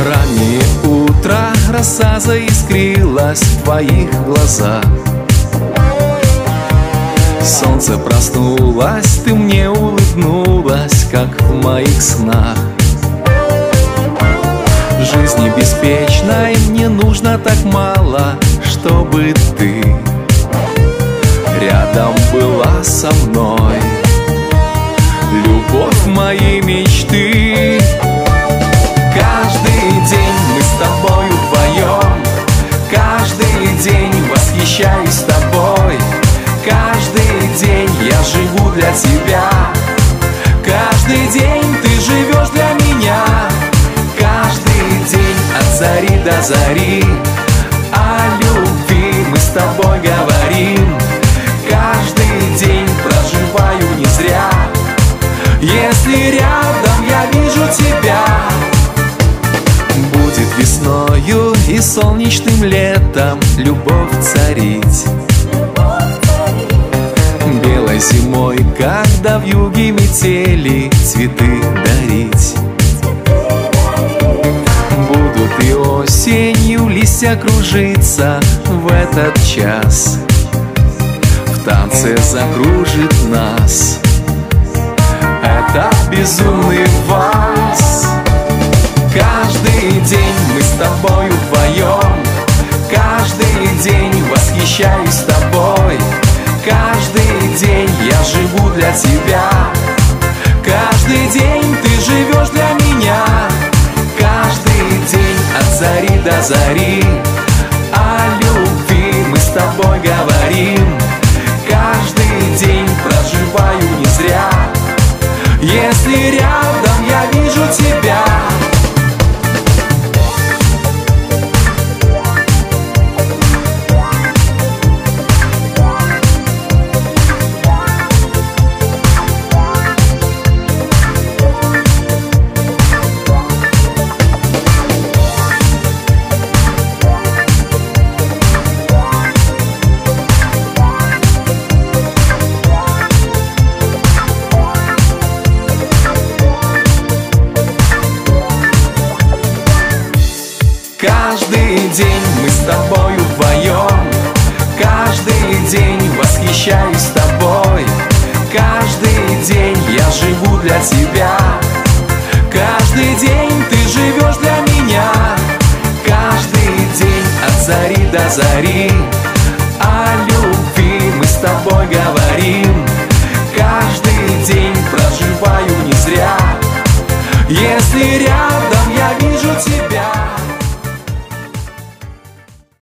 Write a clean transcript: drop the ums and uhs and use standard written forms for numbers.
Раннее утро, роса заискрилась в твоих глазах. Солнце проснулось, ты мне улыбнулась, как в моих снах. Жизни беспечной мне нужно так мало, чтобы ты рядом была со мной. Любовь моей мечты. Каждый день мы с тобой вдвоем, каждый день восхищаюсь тобой. Каждый день я живу для тебя, каждый день ты живешь для меня. Каждый день от зари до зари о любви мы с тобой говорим. Каждый день проживаю не зря, если рядом я вижу тебя. Будет весною и солнечным летом любовь царить, белой зимой, когда в юге метели цветы дарить. Будут и осенью листья кружиться в этот час, в танце закружит нас этот безумный вальс. Каждый день мы с тобой вдвоем, каждый день восхищаюсь тобой. Каждый день я живу для тебя, каждый день ты живешь для меня. Каждый день от зари до зари о любви мы с тобой говорим. Каждый день проживаю не зря, если рядом я вижу тебя. Каждый день мы с тобой вдвоем, каждый день восхищаюсь тобой. Каждый день я живу для тебя, каждый день ты живешь для меня. Каждый день от зари до зари